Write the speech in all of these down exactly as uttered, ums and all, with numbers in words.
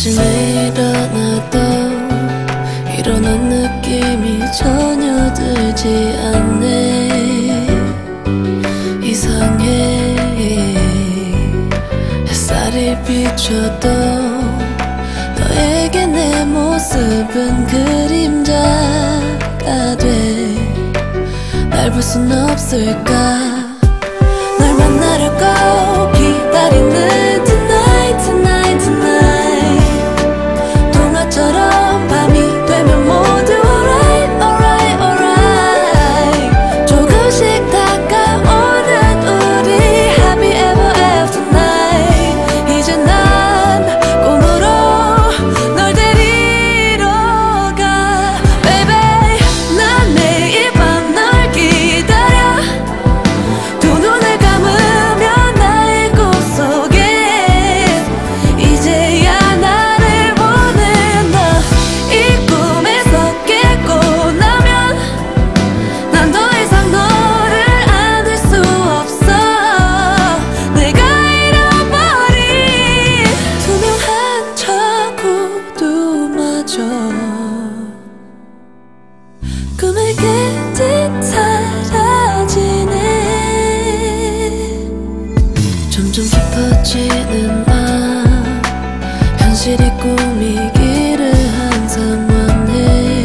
아침에 일어나도 일어난 느낌이 전혀 들지 않네. 이상해. 햇살이 비춰도 너에게 내 모습은 그림자가 돼. 날 볼 순 없을까. 널 만나려고 기다리는 tonight tonight tonight. 동화처럼 밤이 되면 모두 alright alright alright. 조금씩 다가오는 우리 happy ever after night. 이제 난 꿈으로 널 데리러 가 baby. 난 매일 밤 널 기다려. 두 눈을 감으면 나의 꿈속에 이제야 나를 보는 너. 이 꿈에서 깨고 나면 난 더 이상 너를 안을 수 없어. 내가 잃어버린 투명한 저 구두마저 꿈을 깼듯 사라지네. 점점 깊어지는 맘, 현실이 꿈이기를 항상 원해.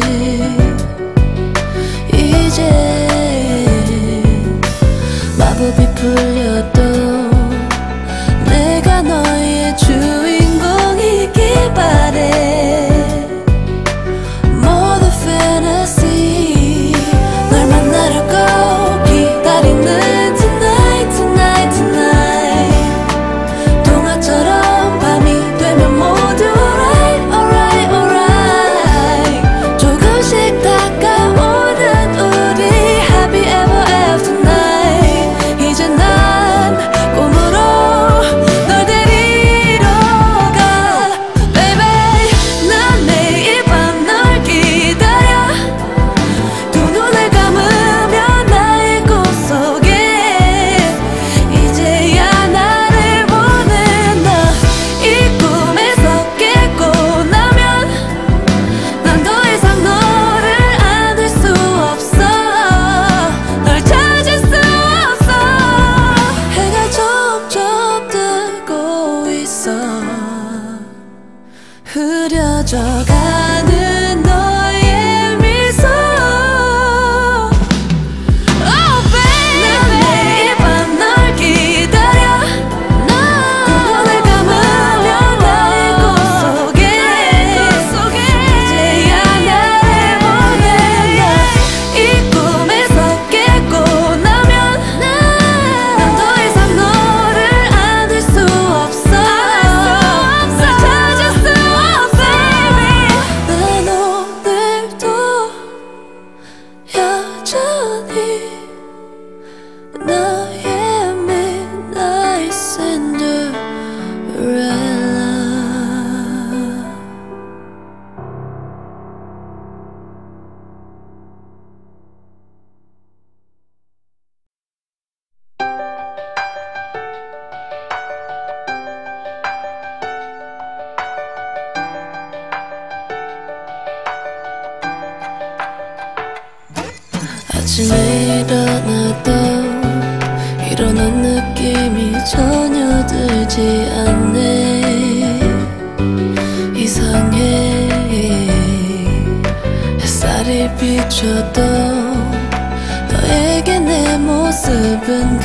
이제 마법이 풀려도 내가 너의 주인공이길 바래. More than fantasy. 널 만나려고 기다리는 tonight tonight tonight. 동화처럼 밤이 되면 모두 alright alright alright. 조금씩 다가오는 우리 happy ever after night. 이제 난 꿈으로 널 데리러 가 baby. 난 매일 밤 널 기다려. 두 눈을 감으면 나의 꿈속에 이제야 나를 보는 너. 이 꿈에서 깨고 나면 난 더 이상 너를 안을 수 없어. 널 찾을 수 없어. 해가 점점 뜨고 있어. 흐려져 가는 너의 미소. Oh baby. 난 매일 밤 널 기다려. 두 눈을 감으면 나의 꿈속에 이제야 나를 보는 너. 이 꿈에서 깨고 나면 난 더 이상 너를 안을 수 없어. 널 찾을 수 없어 baby. 난 오늘도 여전히 너의 midnight Cinderella. 아침에 일어나도 일어난 느낌이 전혀 들지 않네. 이상해. 햇살이 비춰도 너에게 내 모습은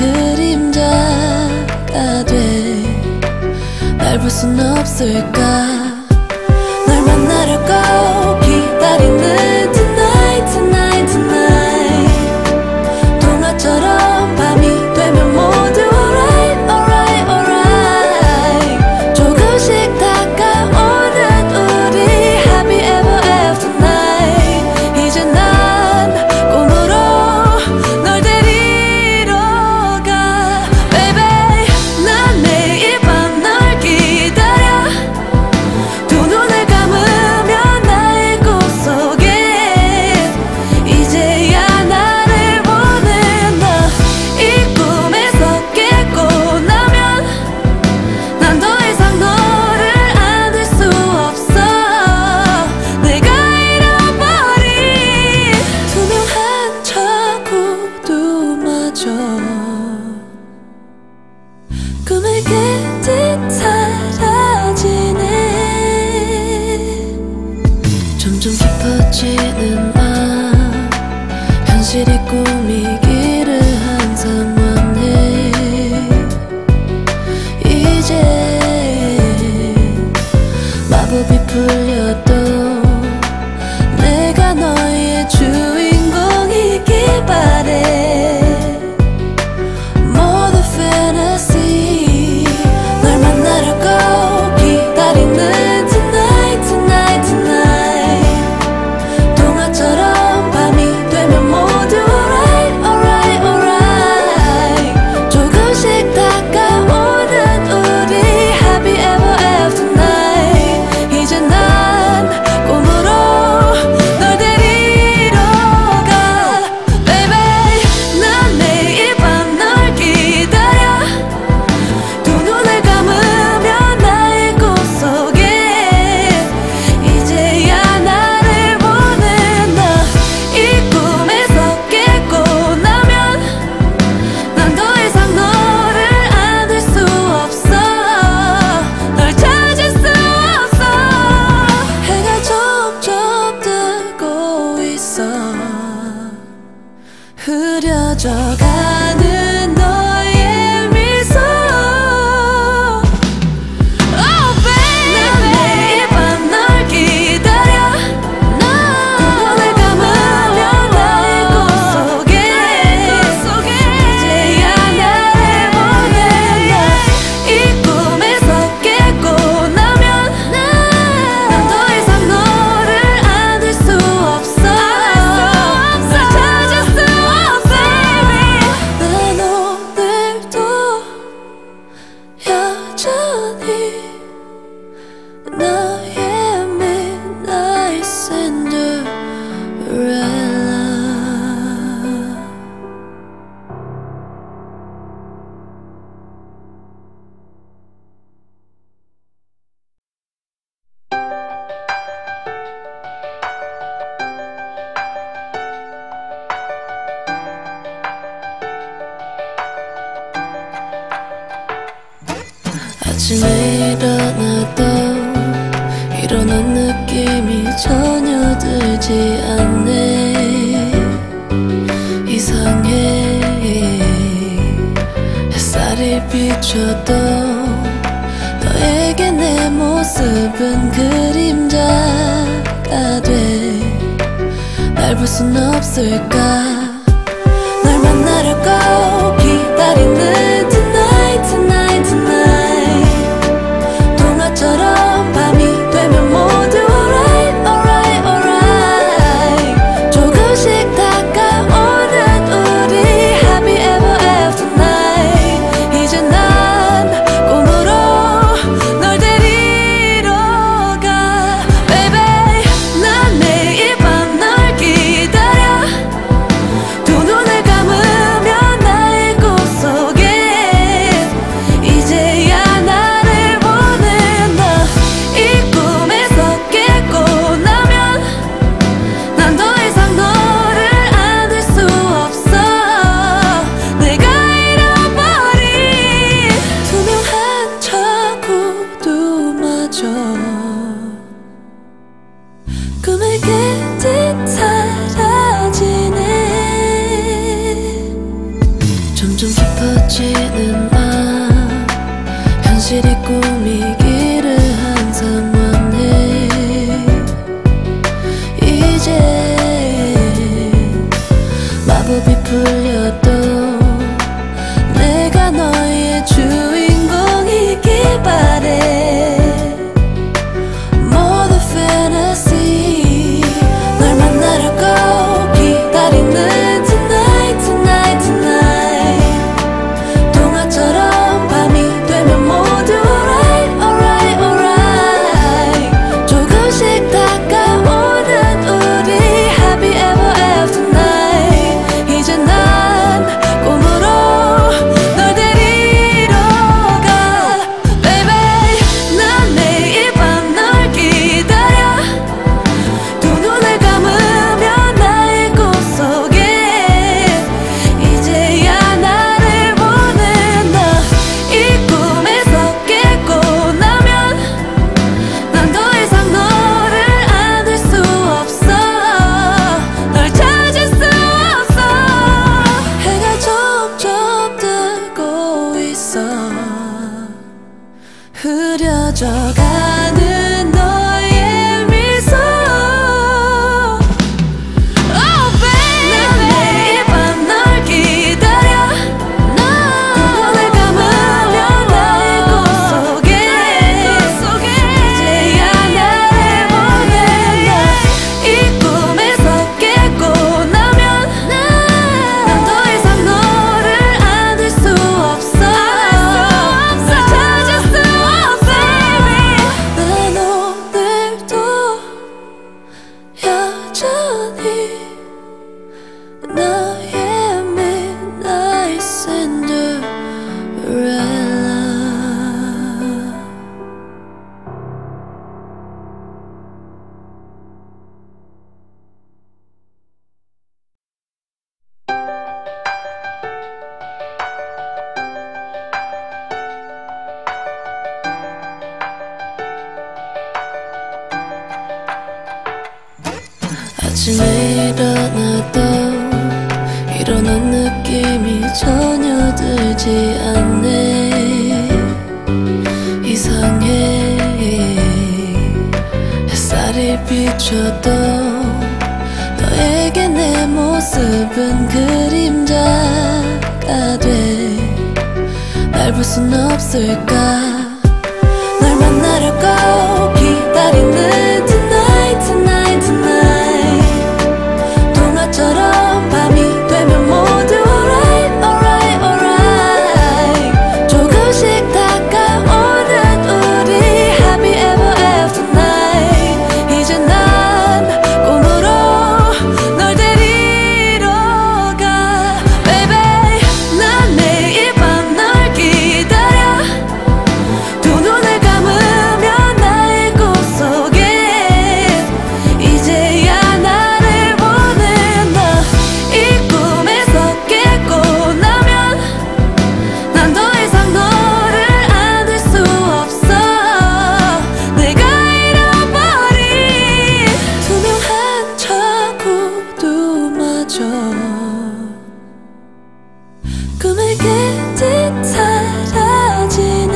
그림자가 돼. 날 볼 순 없을까. 널 만나려고 기다리는 tonight tonight tonight. 동화처럼 밤이 되면 모두 alright alright alright. 조금씩 다가오는 우리 happy ever after night. 이제 난 꿈으로 널 데리러 가 baby. 난 매일 밤 널 기다려. 점점 깊어지는 맘 현실이 꿈이기를 항상 원해. 이제 마법이 풀려도 내가 너의 주인공이길 바래. 모두 fantasy 널 만나려고 기다리는 tonight tonight tonight. 동화처럼 밤이 되면 모두 alright alright alright. 조금씩 다가오는 우리 happy ever after night. 이제 난 꿈으로 널 데리러 가 baby. 난 매일 밤 널 기다려. 두 눈을 감으면 나의 꿈속에 이제야 나를 보는 너. 이 꿈에서 깨고 나면 난 더 이상 너를 안을 수 없어. 널 찾을 수 없어. 해가 점점 뜨고 있어. 흐려져 가는 너의 미소. Oh baby. 난 매일 밤 널 기다려. 두 눈을 감으면 나의 꿈속에 이제야 나를 보는 너. 이 꿈에서 깨고 나면 난 더 이상 너를 안을 수 없어. 널 찾을 수 없어. 난 오늘도 여전히 너의 midnight Cinderella. 아침에 일어나도 일어난 느낌이 전혀 들지 않네. 이상해. 햇살이 비춰도 너에게 내 모습은 그림자가 돼. 날 볼 순 없을까. 널 만나려고 기다리는 tonight tonight tonight. 동화처럼 밤이 되면 모두 alright alright alright. 조금씩 다가오는 우리 happy ever after night. 이제 난 꿈으로 널 데리러 가 baby. 난 매일 밤 널 기다려. 두 눈을 감으면 나의 꿈속에 이제야 나를 보는 너. 이 꿈에서 깨고 나면 난 더 이상 너를 안을 수 없어. 내가 잃어버린 투명한 저 구두마저 꿈을 깬 듯 사라지네. 점점 깊어지는 맘 현실이 꿈이기를 항상 원해. 이제 마법이 풀려도 내가 너의 주인공이길 바래. 모두 fantasy 널 만나려고 기다리는 tonight tonight tonight. 동화처럼 밤이 되면 모두 alright 아침에 일어나도 일어난 느낌이 전혀 들지 않네. 이상해. 햇살이 비춰도 너에게 내 모습은 그림자가 돼. 날 볼 순 없을까. 널 만나려고 기다리는 tonight tonight tonight. 동화처럼 밤이 되면 모두 alright alright alright. 조금씩 다가오는 우리 happy ever after night. 이제 난 꿈으로 널 데리러 가 baby. 난 매일 밤 널 기다려. 두 눈을 감으면 나의 꿈속에 이제야 나를 보는 너. 이 꿈에서 깨고 나면 난 더 이상 너를 안을 수 없어. 내가 잃어버린 투명한 저 구두마저 꿈을 깼듯 사라지네.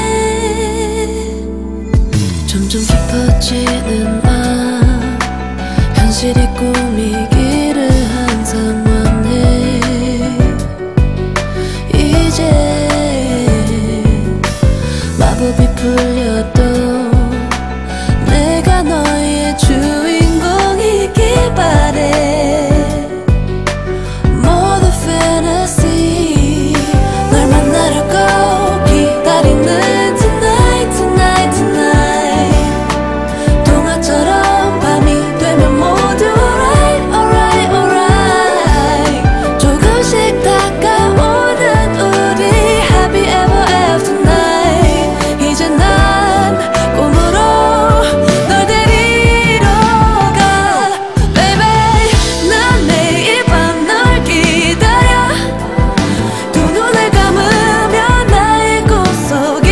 점점 깊어지는 맘, 현실이 꿈이기를 항상 원해. 이제 마법이 풀려도 내가 너의 주인공이길 바래. More than fantasy. 널 만나려고 기다리는 tonight tonight tonight. 동화처럼 밤이 되면 모두 alright alright alright. 조금씩 다가오는 우리 happy ever after night. 이제 난 꿈으로 널 데리러 가 baby. 난 매일 밤 널 기다려. 두 눈을 감으면 나의 꿈속에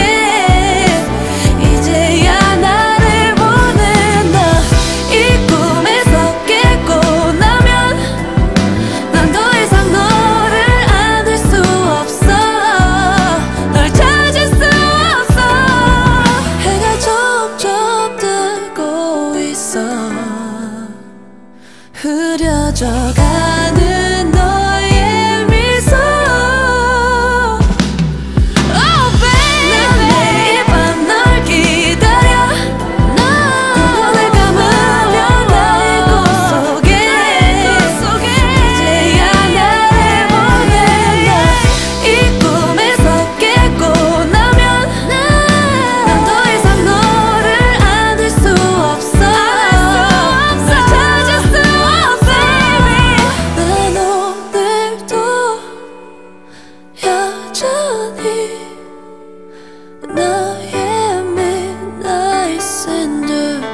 이제야 나를 보는 너. 이 꿈에서 깨고 나면 난 더 이상 너를 안을 수 없어. 널 찾을 수 없어. 해가 점점 뜨고 있어. 흐려져 가는 너의 미소. Oh baby. 난 매일 밤 널 기다려. 두 눈을 감으면 나의 꿈속에 이제야 나를 보는 너. 이 꿈에서 깨고 나면 난 더 이상 너를 안을 수 없어. 널 찾을 수 없어. 난 오늘도 여전히 너의 midnight Cinderella.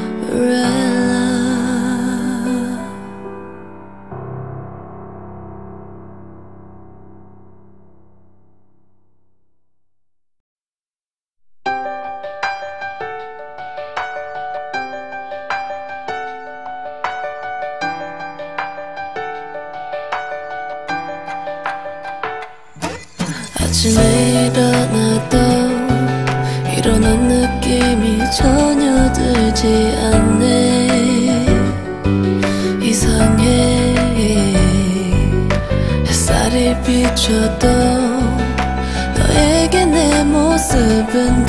아침에 일어나도 일어난 느낌이 전혀 들지 않네. 이상해. 햇살이 비춰도 너에게 내 모습은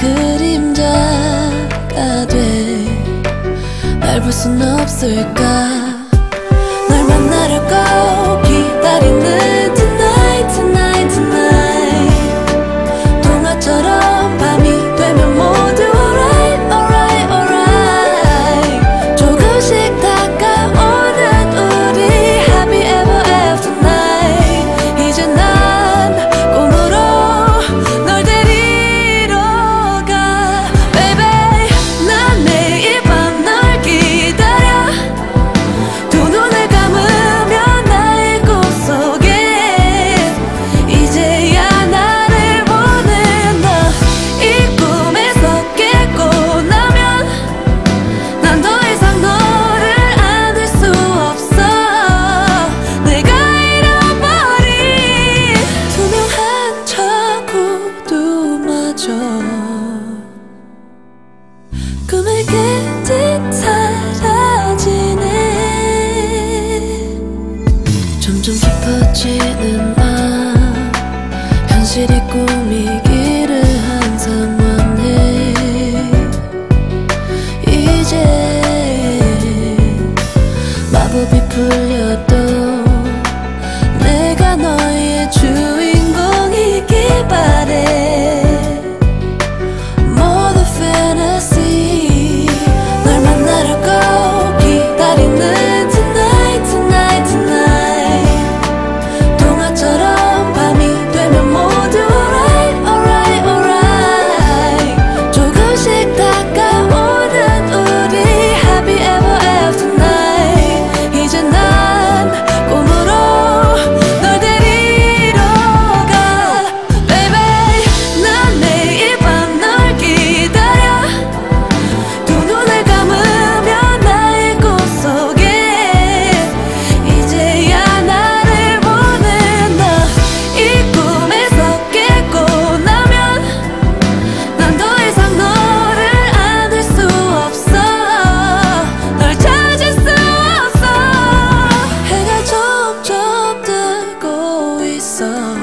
그림자가 돼. 날 볼 순 없을까. 널 만나려고 기다리는 tonight tonight tonight. 동화처럼 밤이 되면 모두 alright alright alright. 조금씩 다가오는 우리 happy ever after night. 이제 난 꿈으로 널 데리러 가 baby. 난 매일 밤 널 기다려. 마법이 풀려도 내가 너의 주인공이길 바래. More than fantasy. 널 만나려고 기다리는 tonight tonight tonight. 동화처럼 밤이 되면 모두 alright alright alright. 조금씩 다가오는 우리 happy ever after night. 이제 난 꿈으로 널 데리러 가 baby. 난 매일 밤 널 기다려. 두 눈을 감으면 나의 꿈속에 이제야 나를 보는 너. 이 꿈에서 깨고 나면 난 더 이상 너를 안을 수 없어. 널 찾을 수 없어. 해가 점점 뜨고 있어.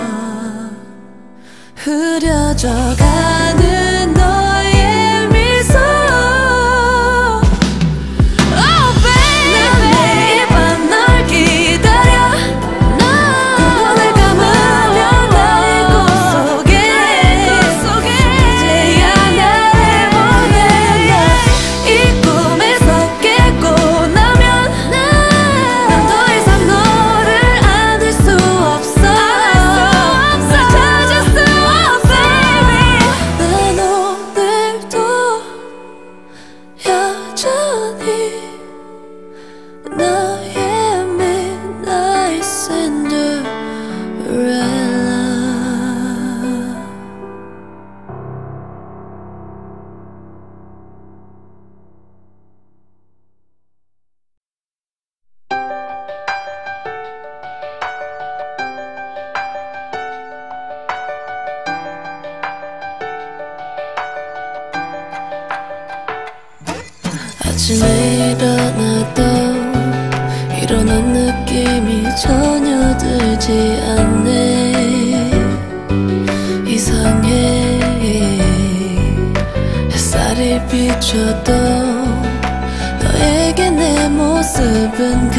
흐려져가는 너의 미소. Oh baby. 난 매일 밤 널 기다려. 두 눈을 감으면 나의 꿈속에 이제야 나를 보는 너. 이 꿈에서 깨고 나면 난 더 이상 너를 안을 수 없어. 널 찾을 수 없어. 난 오늘도 여전히 너의 midnight Cinderella. 아침에 일어나도 일어난 느낌이 전혀 들지 않네. 이상해. 햇살이 비춰도 너에게 내 모습은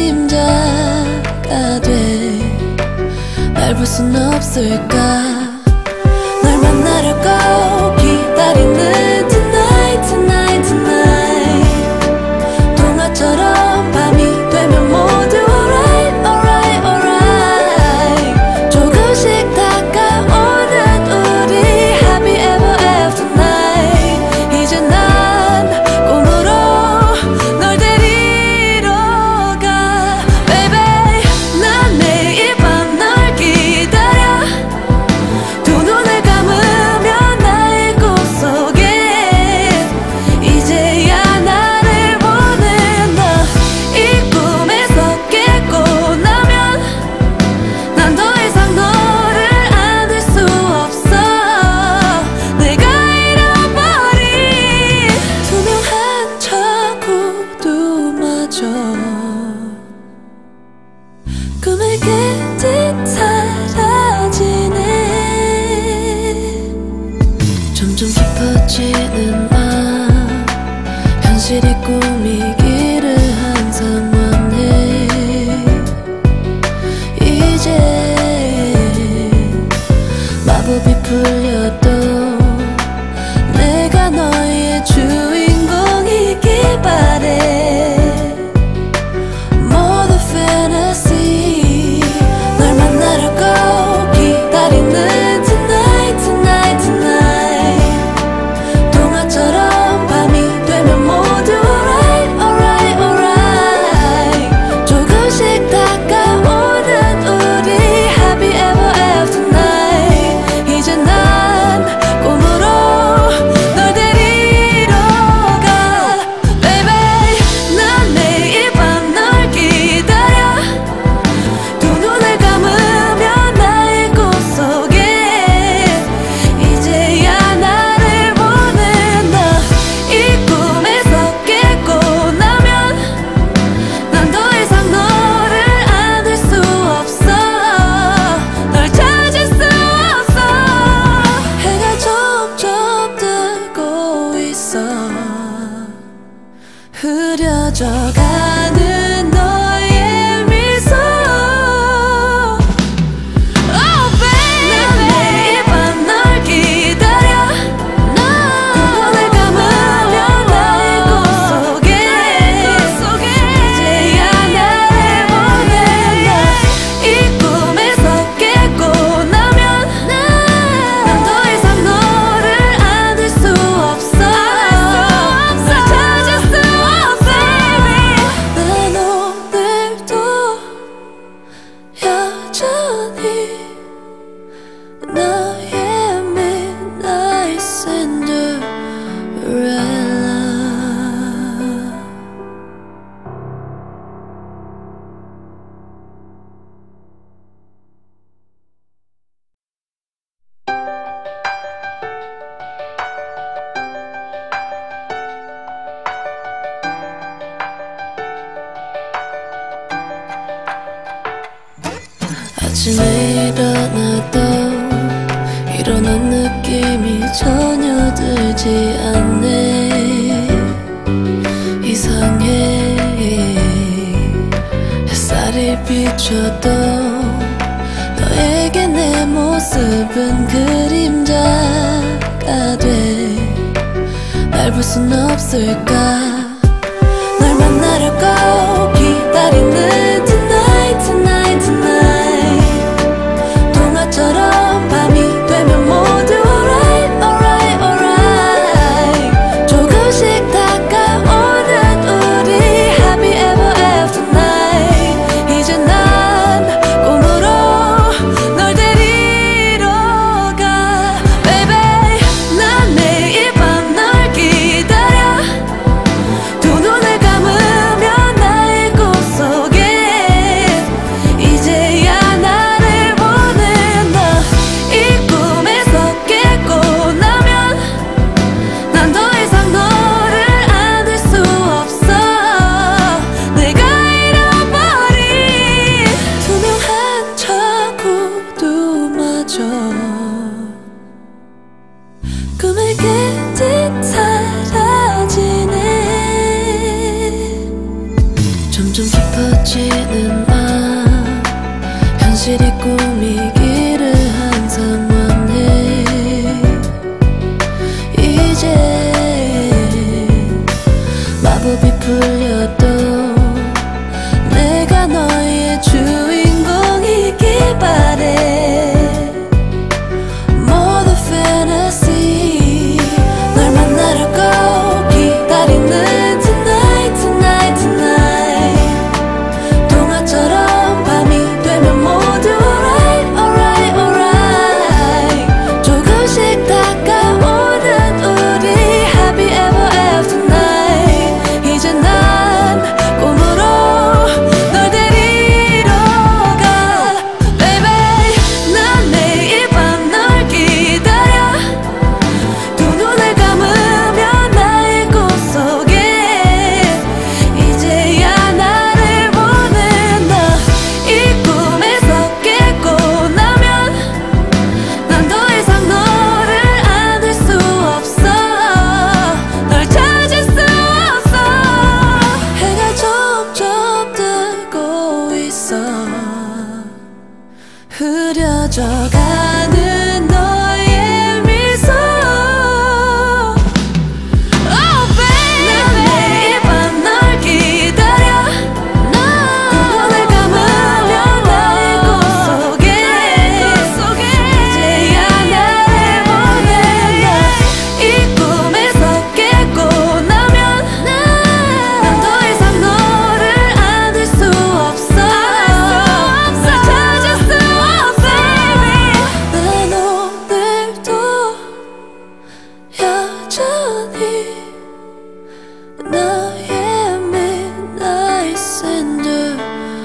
그림자가 돼. 날 볼 순 없을까. 널 만나려고 기다리는 tonight tonight tonight. 동화처럼 밤이 되면 모두 alright alright alright. 조금씩 다가오는 우리 happy ever after night. 이제 난 꿈으로 널 데리러 가 baby. 난 매일 밤 널 기다려. 두 눈을 감으면 나의 꿈속에 이제야 나를 보는 너. 이 꿈에서 깨고 나면 난 더 이상 너를 안을 수 없어. 내가 잃어버린 투명한 저 구두마저 꿈을 깬 듯 사라지네. 점점 깊어지는 맘. 현실이 꿈이기를 항상 원해. 이제 마법이 풀려도 내가 너의 주인공이길 바래. More than fantasy. 널 만나려고 기다리는 tonight tonight tonight. 동화처럼 밤이 되면 모두 alright alright alright. 조금씩 다가오는 우리 happy ever after night. 이제 난 꿈으로 널 데리러 가 baby. 난 매일 밤 널 기다려. 두 눈을 감으면 나의 꿈속에 이제야 나를 보는 너. 이 꿈에서 깨고 나면 난 더 이상 너를 안을 수 없어. 널 찾을 수 없어. 해가 점점 뜨고 있어. 흐려져가는 너의 아침에 일어나도 일어난 느낌이 전혀 들지 않네. 이상해. 햇살이 비춰도 너에게 내 모습은 그림자가 돼. 날 볼 순 없을까. 널 만나려고 기다리는 tonight tonight tonight. 동화처럼 밤이 되면 모두 alright alright alright. 조금씩 다가오는 우리 happy ever after night. 이제 난 꿈으로 널 데리러 가 baby. 난 매일 밤 널 기다려. 두 눈을 감으면 나의 꿈속에 이제야 나를 보는 너. 이 꿈에서 깨고 나면 난 더 이상 너를 안을 수 없어. 내가 잃어버린 투명한 저 구두마저 꿈을 깬 듯 사라지네. 점점 깊어지는 맘. 현실이 꿈이기를 항상 원해. 이제 마법이 풀려도 내가 너의 주인공이길 바래. More than fantasy. 널 만나려고 기다리는 tonight tonight tonight. 동화처럼 밤이 되면 모두 alright alright alright. 조금씩 다가오는 우리 happy ever after night. 이제 난 꿈으로 널 데리러 가 baby. 난 매일 밤 널 기다려. 두 눈을 감으면 나의 꿈속에 이제야 나를 보는 너. 이 꿈에서 깨고 나면 난 더 이상 너를 안을 수 없어. 널 찾을 수 없어. 해가 점점 뜨고 있어. 흐려져 가는 너의 미소. Oh baby. 난 매일 밤 널 기다려. 두 눈을 감으면 나의 꿈속에 이제야 나를 보는 너. 이 꿈에서 깨고 나면 난 더 이상 너를 안을 수 없어. 널 찾을 수 없어. 난 오늘도 여전히 너의 midnight Cinderella.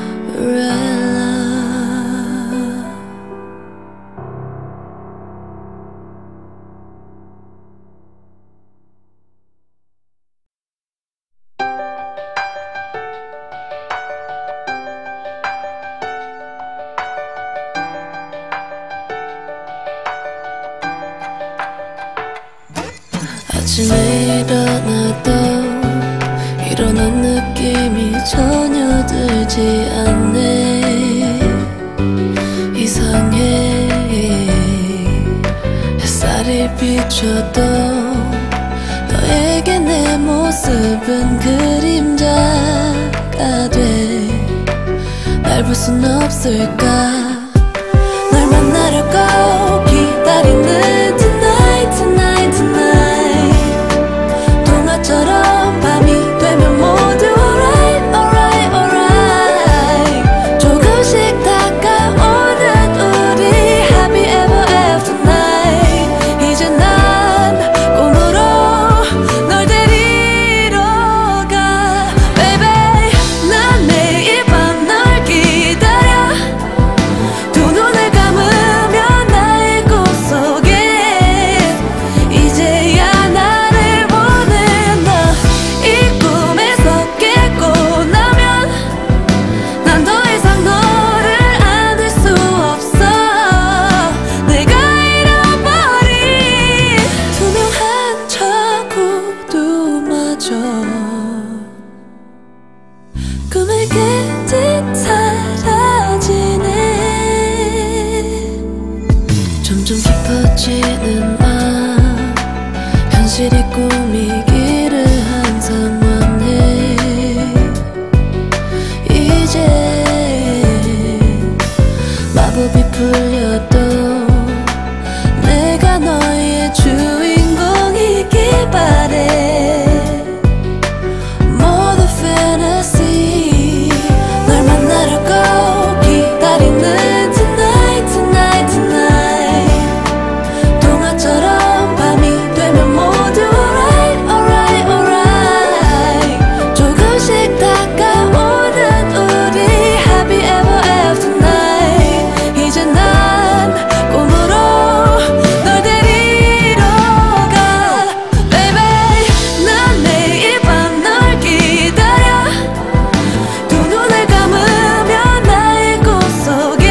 아침에 일어나도 일어난 느낌이 전혀 들지 않네. 이상해. 햇살이 비춰도 너에게 내 모습은 그림자가 돼. 날 볼 순 없을까. 널 만나려고 기다리는 tonight tonight tonight. 동화처럼 밤이 되면 모두 alright alright alright. 조금씩 다가오는 우리 happy ever after night. 이제 난 꿈으로 널 데리러 가 baby. 난 매일 밤 널 기다려. 두 눈을 감으면 나의 꿈을 깼듯 사라지네. 점점 깊어지는 맘, 현실이 꿈이기를 항상 원해. 이제 마법이 풀려도 내가 너의 주인공이길 바래. More the fantasy, 널 만나려고 기다리는 tonight, tonight, tonight. 동화처럼 밤이 되면 모두 alright, alright, alright. 조금씩 다가오는 우리 happy ever after night. 이제 난 꿈으로 널 데리러 가, baby. 난 매일 밤 널 기다려. 두 눈을 감으면 나의 꿈속에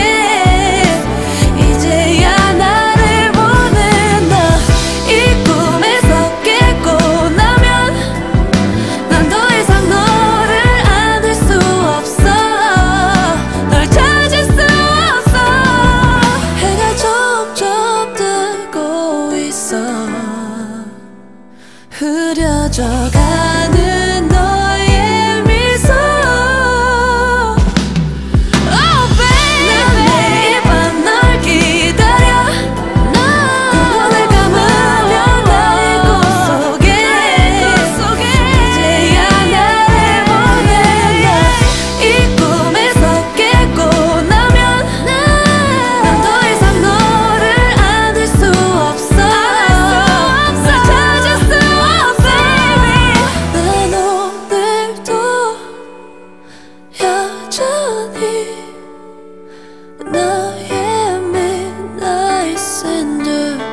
이제야 나를 보는 너. 이 꿈에서 깨고 나면 난 더 이상 너를 안을 수 없어. 널 찾을 수 없어. 해가 점점 뜨고 있어. 흐려져 가는 너의 미소. Oh baby, 난 매일 밤 널 기다려. 두 눈을 감으면 나의 꿈속에 이제야 나를 보는 너. 이 꿈에서 깨고 나면 난 더 이상 너를 안을 수 없어. 널 찾을 수 없어. 난 오늘도 여전히 너의 midnight Cinderella.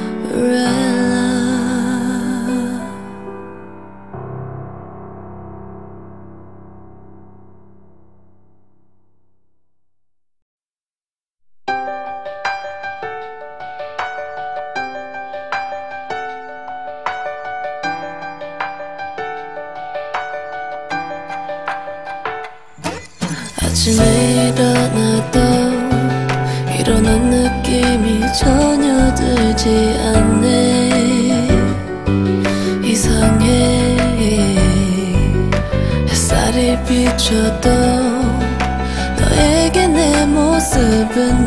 아침에 일어나도 일어난 느낌이 전혀 들지 않네. 이상해. 햇살이 비춰도 너에게 내 모습은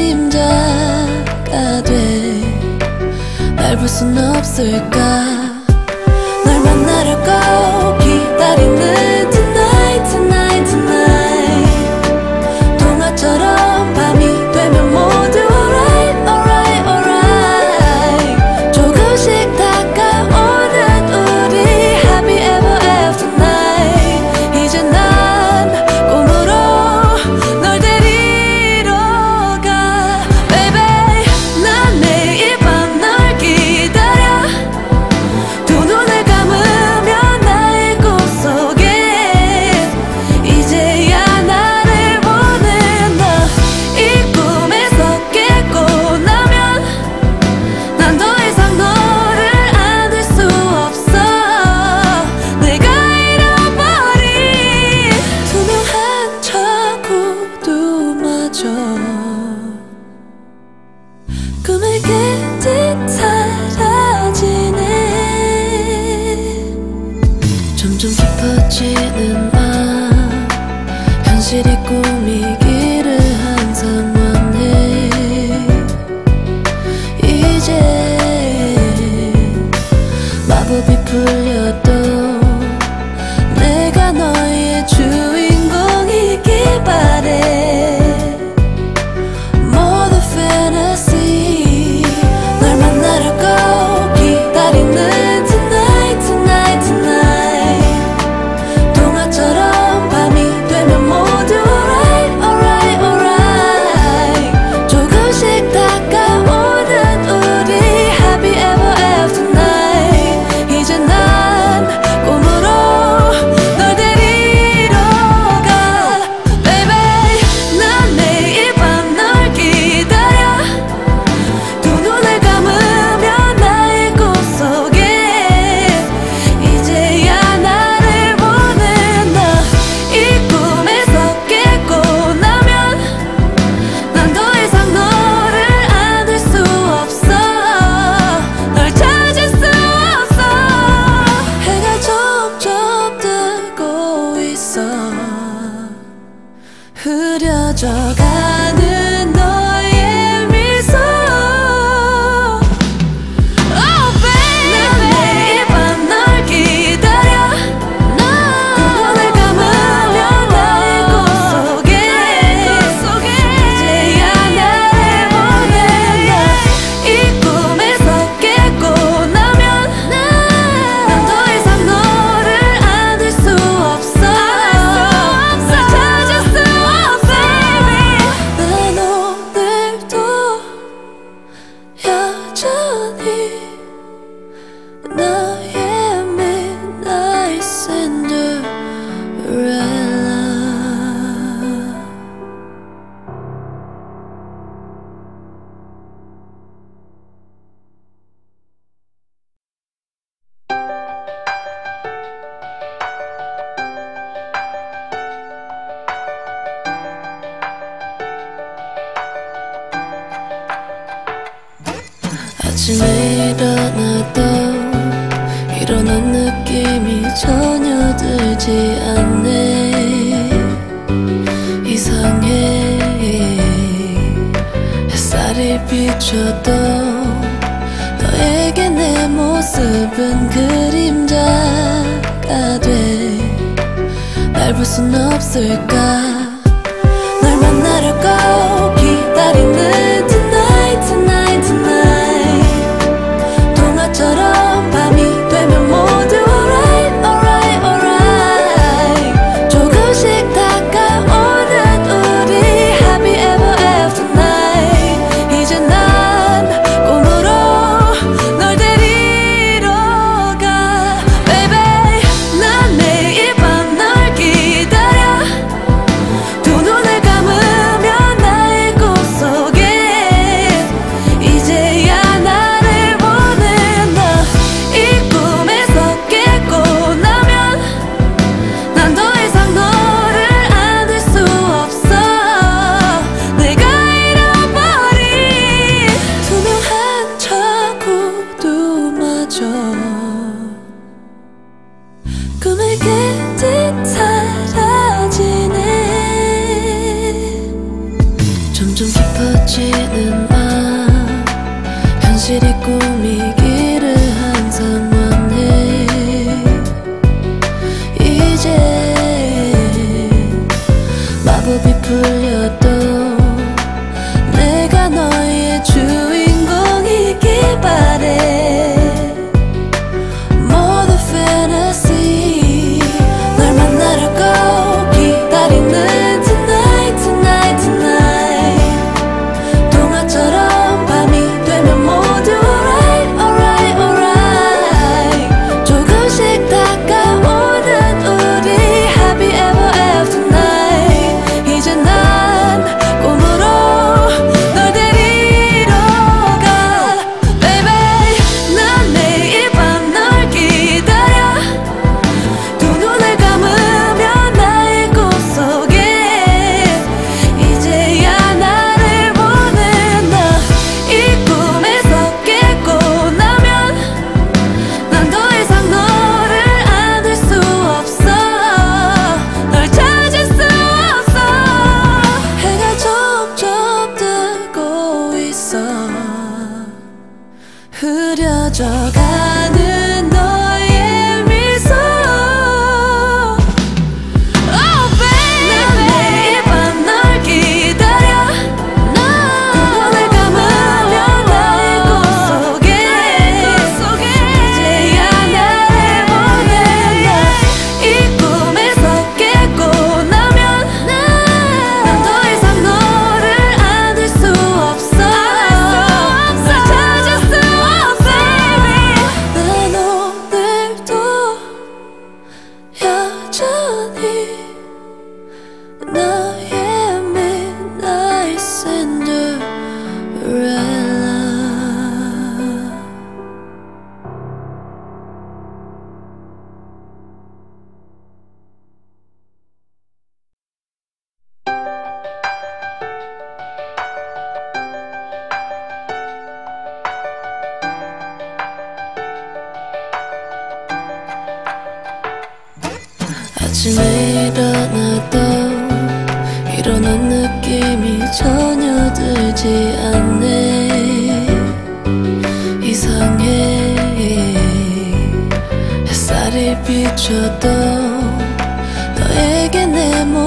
그림자가 돼. 날 볼 순 없을까. 널 만나려고 기다리는 tonight, tonight, tonight. 동화처럼 밤이 되면 모두 alright, alright, alright. 조금씩 다가오는 우리 happy ever after night. 이제 난 꿈으로 널 데리러 가, baby. 난 매일 밤 널 기다려. 두 눈을 감으면 나의 꿈속에 이제야 나를 보는 너. 이 꿈에서 깨고 나면 난 더 이상 너를 안을 수 없어. 내가 잃어버린 투명한 자구도마저 꿈을 깼듯 사라지네. 점점 깊어지는 맘, 현실이 꿈이기를 항상 원해. 이제 마법이 풀려도 내가 너의 주인공이길 바래. More the fantasy, 널 만나려고 기다리는 tonight, tonight, tonight. 동화처럼 밤이 되면 모두 alright, alright, alright. 조금씩 다가오는 우리 happy ever after night. 이제 난 흐려져가는 너의 미소. Oh baby, 난 매일 밤 널 기다려. 두 눈을 감으면 나의 꿈속에 이제야 나를 보내. 이 꿈에서 깨고 나면 난 더 이상 너를 안을 수 없어. 널 찾을 수 없어. 난 오늘도 여전히 너의 Midnight Cinderella. 아침에 일어나도 일어난 느낌이 전혀 들지 않네. 이상해. 햇살이 비춰도 너에게 내 모습은 그림자가 돼. 날 볼 순 없을까. 널 만나려고 기다리는 tonight tonight tonight. 동화처럼 밤이 되면 모두 alright alright alright. 조금씩 다가오는 우리 happy ever after night. 이제 난 꿈으로 널 데리러 가 baby. 난 매일 밤 널 기다려. 두 눈을 감으면 나의 꿈속에 이제야 나를 보낸다. 이 꿈에서 깨고 나면 난 더 이상 너를 안을 수 없어. 내가 잃어버린 투명한 저 구두마저 꿈을 깬 듯 사라지네. 점점 깊어지는 맘, 현실이 꿈이기를 항상 원해. 이제 마법이 풀려도 내가 너의 주인공이길 바래. More than fantasy. 널 만나려고 기다리는 tonight tonight tonight. 동화처럼 밤이 되면 모두 alright alright alright. 조금씩 다가오는 우리 happy ever after night. 이제 난 꿈으로 널 데리러 가 baby. 난 매일 밤 널 기다려. 두 눈을 감으면 나의 꿈속에 이제야 나를 보낸다. 이 꿈에서 깨고 나면 난 더 이상 너를 안을 수 없어. 널 찾을 수 없어. 해가 점점 뜨고 있어. 흐려져가는 너의 미소. Oh baby, 난 매일 밤 널 기다려. 두 눈을 감으면 나의 꿈속에 이제야 나를 보낸다. 이 꿈에서 깨고 나면 난 더 이상 너를 안을 수 없어. 널 찾을 수 없어. 난 오늘도 여전히 너의 Midnight Cinderella. 아침에 일어나도 일어난 느낌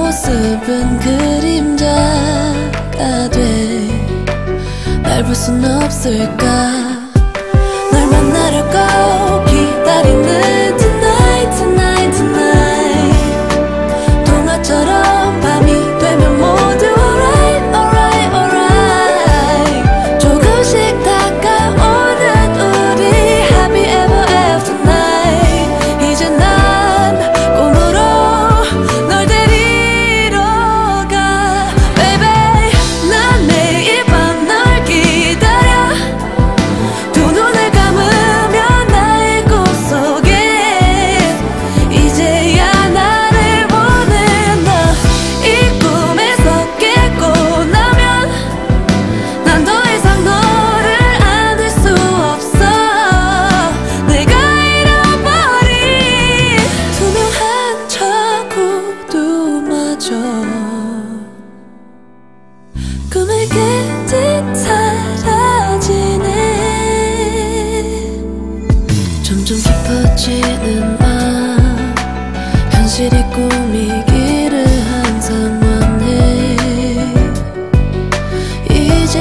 모습은 그림자가 돼 날 볼 순 없을까. 널 만나려고 기다리는 tonight tonight tonight 동화처럼 밤이 되면 모두 alright alright alright 조금씩 다가오는 우리 happy ever after night 이제 난 꿈으로 널 데리러 가 baby. 난 매일 밤 널 기다려 두 눈을 감으면 나의 꿈속에 이제야 나를 보는 너. 이 꿈에서 깨고 나면 난 더 이상 너를 안을 수 없어. 내가 잃어버린 투명한 저 구두마저 꿈을 깬 듯 사라지네. 점점 깊어지는 맘 현실이 꿈이기를 항상 원해. 이제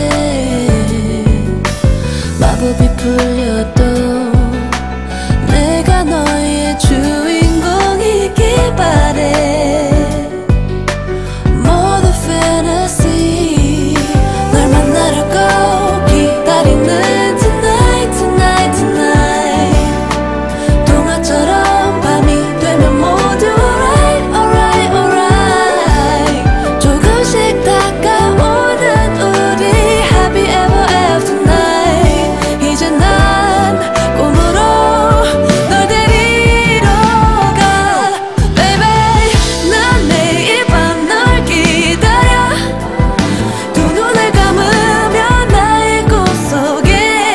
마법이 풀려도 내가 너의 주인공이길 바래. More than fantasy 널 만나려고 기다리는 tonight tonight tonight 동화처럼 밤이 되면 모두 alright alright alright 조금씩 다가오는 우리 happy ever after night 이제 난 꿈으로 널 데리러 가 baby. 난 매일 밤 널 기다려 두 눈을 감으면 나의 꿈속에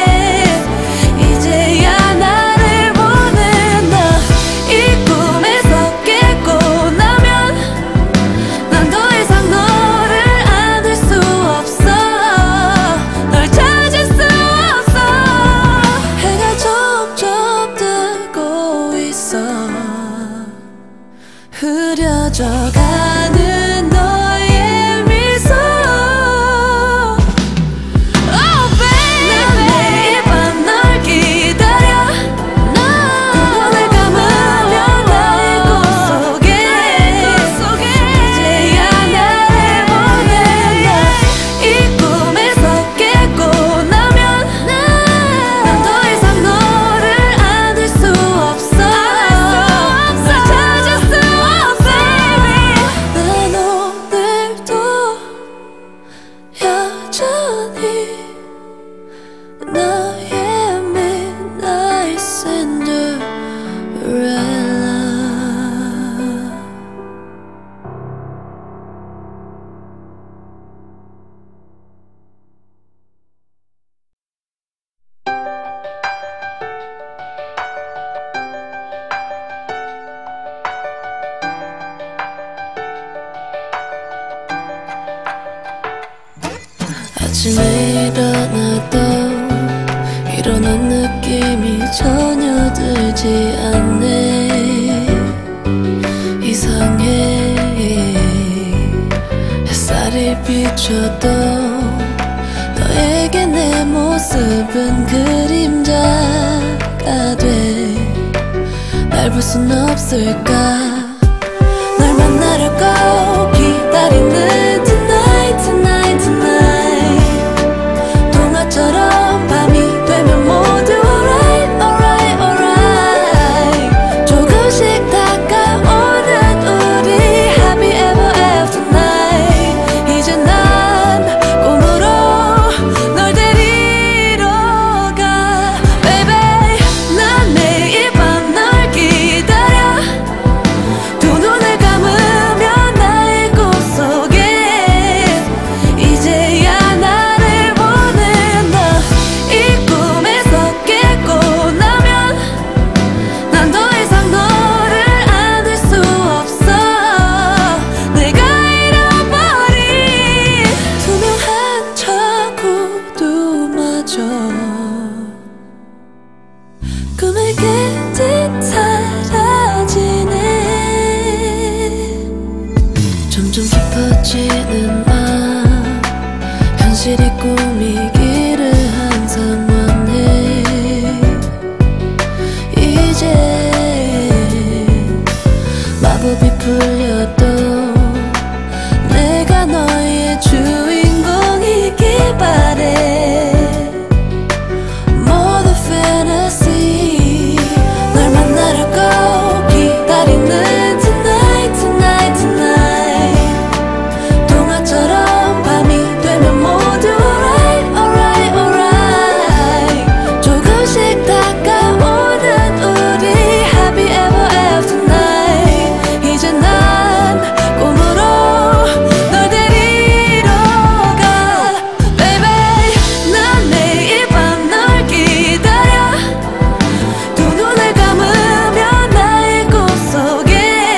이제야 나를 보는 너. 이 꿈에서 깨고 나면 난 더 이상 너를 안을 수 없어. 널 찾을 수 없어. 해가 점점 뜨고 있어. 흐려져 가는 너의 미소. Oh baby 난 매일 밤 널 기다려 두 눈을 감으면 나의 꿈속에 이제야 나를 보는 너. 이 꿈에서 깨고 나면 난 더 이상 너를 안을 수 없어. 널 찾을 수 없어. 난 오늘도 여전히 너의 midnight Cinderella. 아침에 일어나도 일어난 느낌이 전혀 들지 않네. 이상해. 햇살이 비춰도 너에게 내 모습은 그림자가 돼 날 볼 순 없을까. 널 만나려고 기다리는 tonight tonight tonight 동화처럼 밤이 되면 모두 alright alright alright 조금씩 다가오는 우리 happy ever after night 이제 난 꿈으로 널 데리러 가 baby. 난 매일 밤 널 기다려 두 눈을 감으면 나 점점 깊어지는 맘 현실이 꿈이기를 항상 원해. 이제 마법이 풀려도 내가 너의 주인공이길 바래. More than fantasy 널 만나려고 기다리는 tonight tonight tonight 동화처럼 밤이 되면 모두 alright alright alright 조금씩 다가오는 우리 happy ever after night. 이제 난 꿈으로 널 데리러 가 baby. 난 매일 밤 널 기다려 두 눈을 감으면 나의 꿈속에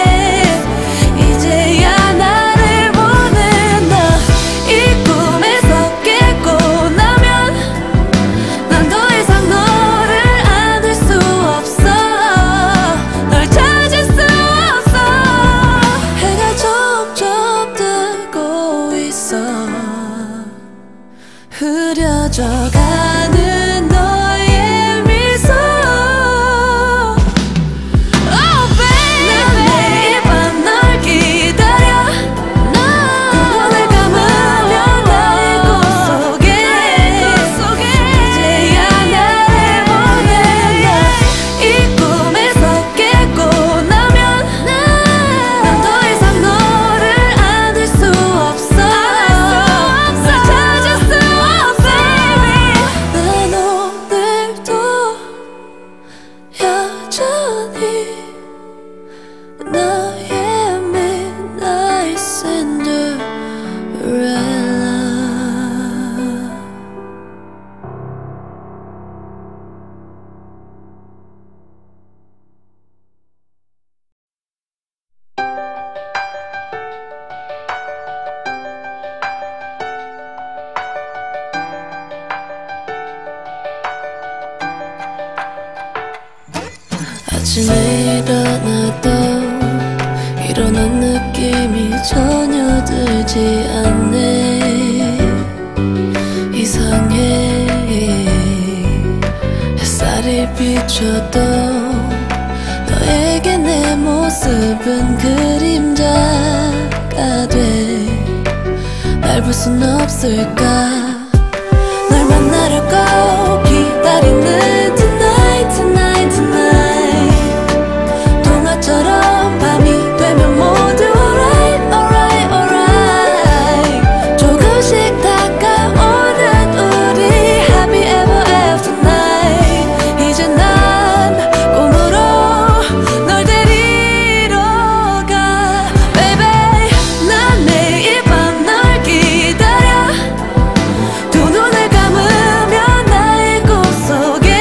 이제야 나를 보는 너. 이 꿈에서 깨고 나면 난 더 이상 너를 안을 수 없어. 널 찾을 수 없어. 해가 점점 뜨고 있어. 흐려져 가는 너의 미소. Oh baby 난 매일 밤 널 기다려 두 눈을 감으면 나의 꿈속에 이제야 나를 보는 너. 이 꿈에서 깨고 나면 난 더 이상 너를 안을 수 없어. 널 찾을 수 없어. 난 오늘도 여전히 너의 midnight Cinderella. 아침에 일어나도 일어난 느낌이 전혀 들지 않네. 이상해. 햇살이 비춰도 너에게 내 모습은 그림자가 돼. 날 볼 순 없을까. 널 만나려고 기다리는 tonight tonight tonight 동화처럼 밤이 되면 모두 alright alright alright 조금씩 다가오는 우리 happy ever after night. 이제 난 꿈으로 널 데리러 가 baby. 난 매일 밤 널 기다려 두 눈을 감으면 나의 꿈속에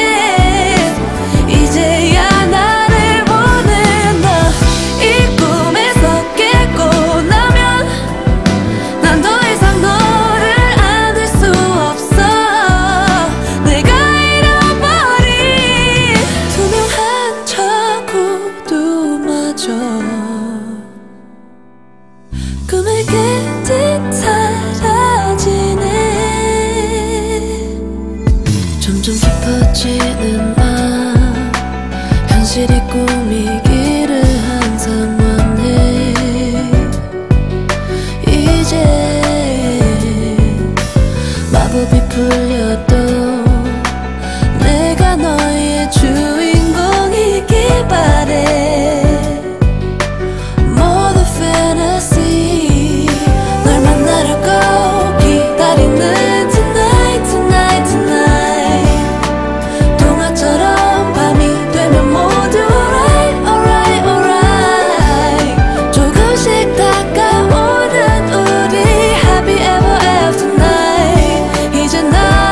이제야 나를 보는 너. 이 꿈에서 깨고 나면 난 더 이상 너를 안을 수 없어. 내가 잃어버린 투명한 저 구두마저 꿈을 깬 듯 사라지네. 점점 깊어지는 맘 현실이 꿈이기를 항상 원해. 이제 마법이 풀려도 내가 너의 주인공이길 바래. More than fantasy 널 만나려고 기다리는 tonight tonight tonight 동화처럼 밤이 되면 모두 alright alright alright 조금씩 다가오는 우리 happy ever after night. 이제 난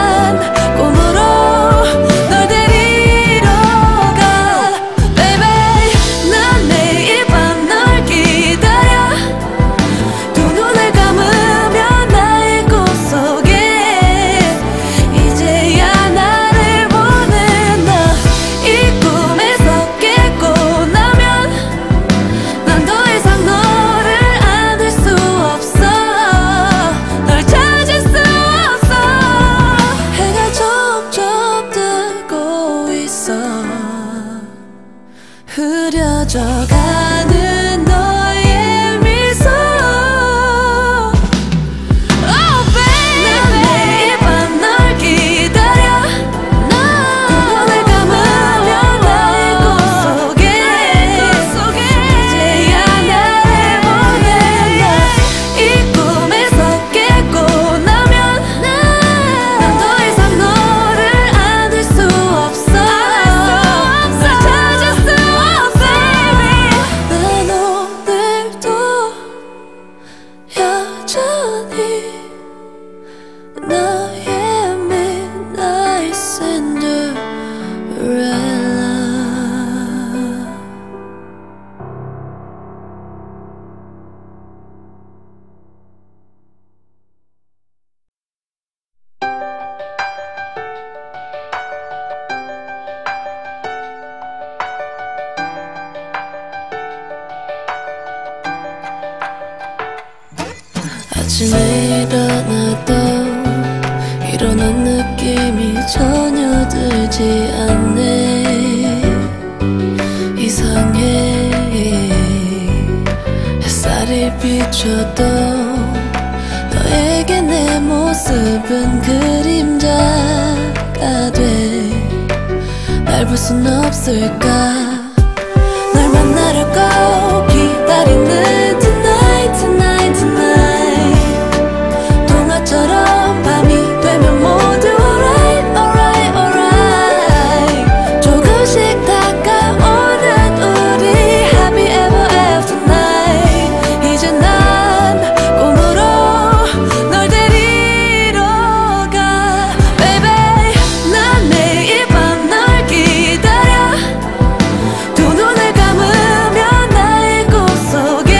아침에 일어나도 일어난 느낌이 전혀 들지 않네. 이상해. 햇살이 비춰도 너에게 내 모습은 그림자가 돼. 날 볼 순 없을까. 널 만나려고 기다리는 tonight tonight tonight. 동화처럼 밤이 되면 모두 alright alright alright. 조금씩 다가오는 우리 happy ever after night. 이제 난 꿈으로 널 데리러 가 baby. 난 매일 밤 널 기다려. 두 눈을 감으면 나의 꿈속에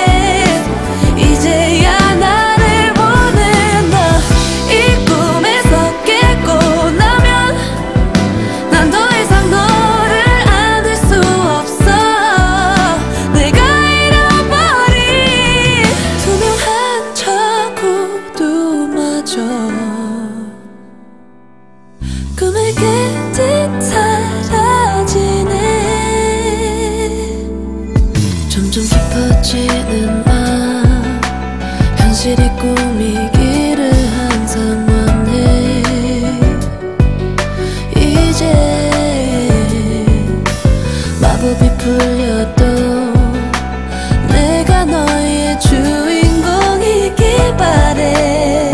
이제야 나를 보는 너. 이 꿈에서 깨고 나면 난 더 이상 너를 안을 수 없어. 내가 잃어버린 투명한 저 구두마저 꿈을 깼듯 사라지네. 점점 깊어지는 맘, 현실이 꿈이기를 항상 원해. 이제 마법이 풀려도 내가 너의 주인공이길 바래.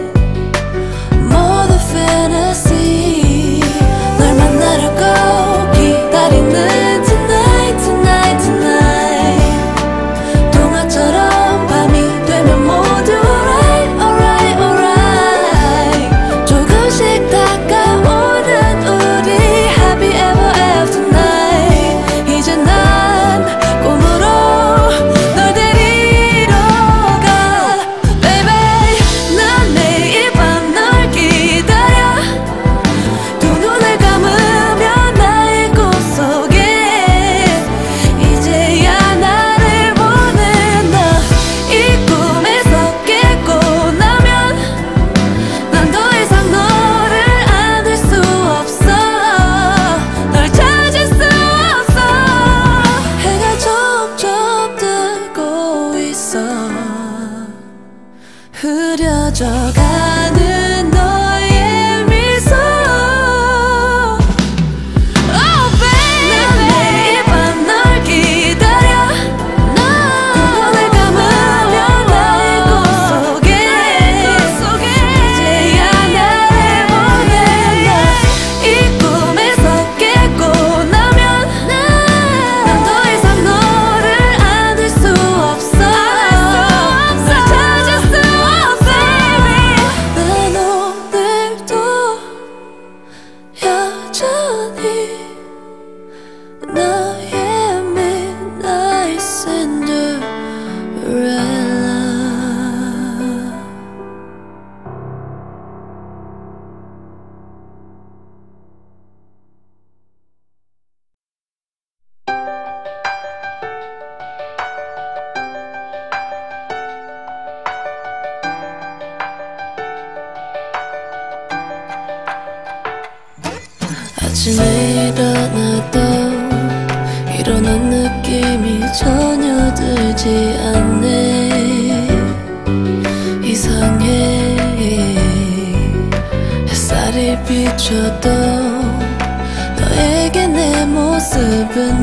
More than fantasy. 널 만나려고 기다리는 tonight tonight tonight. 동화처럼 밤이 되면 모두 alright alright alright. 조금씩 다가오는 우리 happy ever after night. 이제 난 꿈으로 널 데리러 가 baby. 난 매일 밤 널 기다려. 두 눈을 감으면 나의 꿈속에 이제야 나를 보는 너. 이 꿈에서 깨고 나면 난 더 이상 너를 안을 수 없어. 널 찾을 수 없어. 해가 점점 뜨고 있어. 흐려져 가는 너의 미소. Oh baby. 난 매일 밤 널 기다려. 두 눈을 감으면 나의 꿈속에 이제야 나를 보는 너. 이 꿈에서 깨고 나면 난 더 이상 너를 안을 수 없어. 널 찾을 수 없어. 난 오늘도 여전히 너의 midnight Cinderella. 아침에 일어나도 일어난 느낌이 전혀 들지 않네. 이상해. 햇살이 비춰도 너에게 내 모습은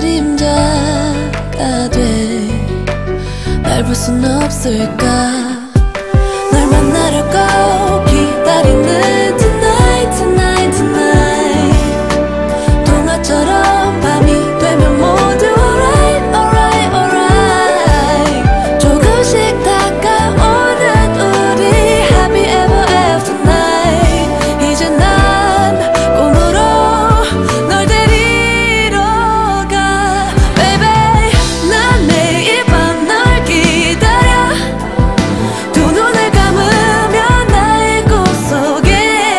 그림자가 돼. 날 볼 순 없을까. 널 만나려고 기다리는 tonight tonight tonight. 동화처럼 밤이 되면 모두 alright alright alright. 조금씩 다가오는 우리 happy ever after night. 이제 난 꿈으로 널 데리러 가 baby. 난 매일 밤 널 기다려. 두 눈을 감으면 나의 꿈속에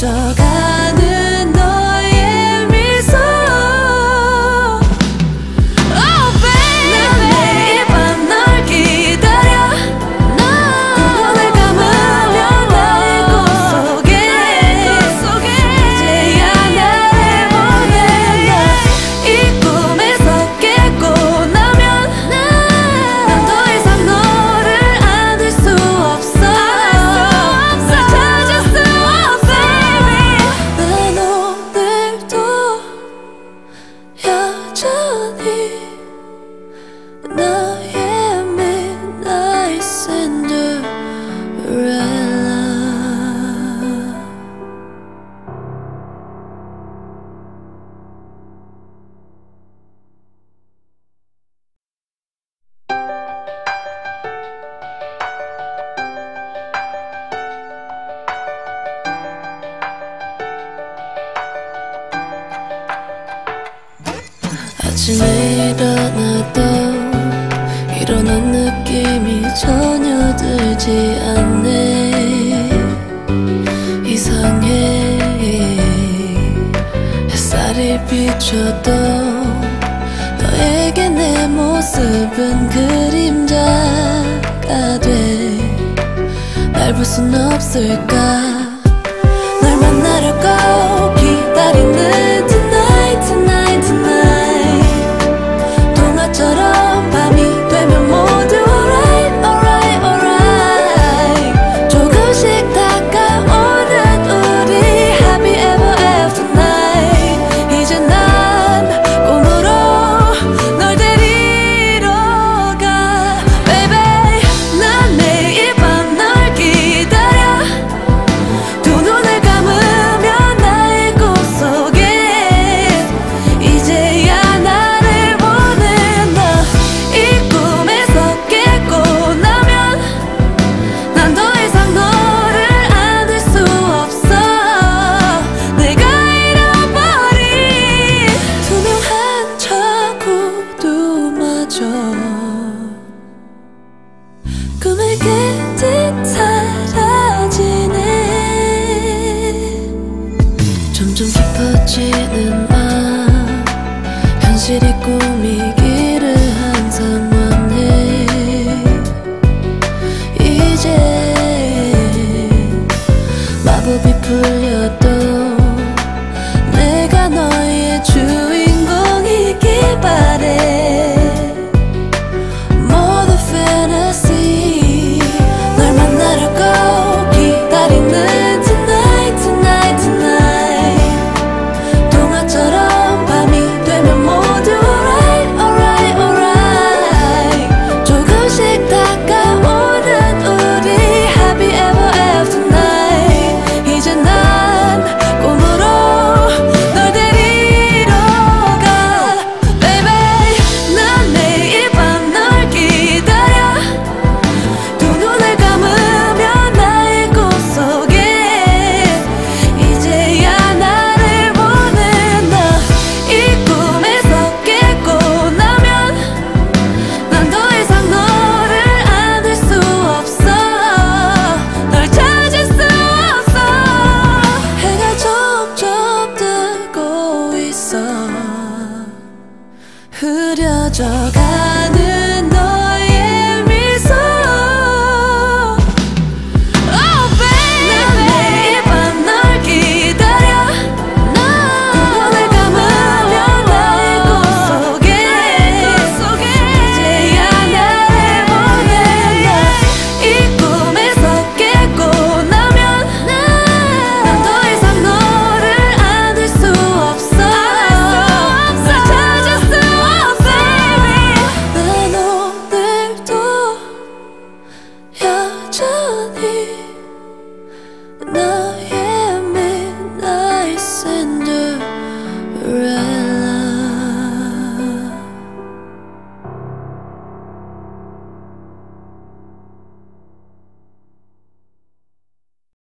스쳐가는 너의 미소. Oh baby, 난 매일 밤 널 기다려. 두 눈을 감으면 나의 꿈속에 이제야 나를 보내. 이 꿈에서 깨고 나면 난 더 이상 너를 안을 수 없어. 널 찾을 수 없어. 난 오늘도 여전히 너의 Midnight Cinderella. 아침에 일어나도 일어난 느낌이 전혀 들지 않네. 이상해. 햇살이 비춰도 너에게 내 모습은 그림자가 돼. 날 볼 순 없을까. 널 만나려고 기다리는 tonight tonight tonight. 동화처럼 밤이 되면 모두 alright alright alright. 조금씩 다가오는 우리 happy ever after night. 이제 난 꿈으로 널 데리러 가 baby. 난 매일 밤 널 기다려. 두 눈을 감으면 나의 꿈속에 이제야 나를 보낸다. 이 꿈에서 깨고 나면 난 더 이상 너를 안을 수 없어. 내가 잃어버린 투명한 저 구두마저